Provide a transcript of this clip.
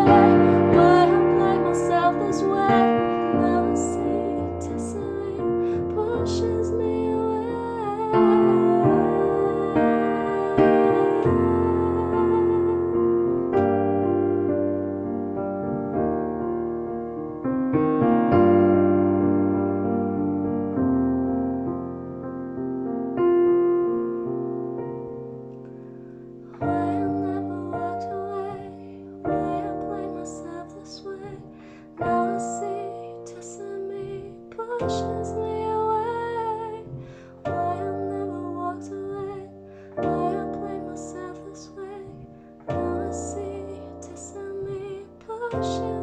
Why I played myself this way. Now I see you testing me, pushes me Why I never walked away, why I played myself this way. Now I see you testing me, pushes me away. Why I never walked away, why I played myself this way. Now I see you testing me, pushes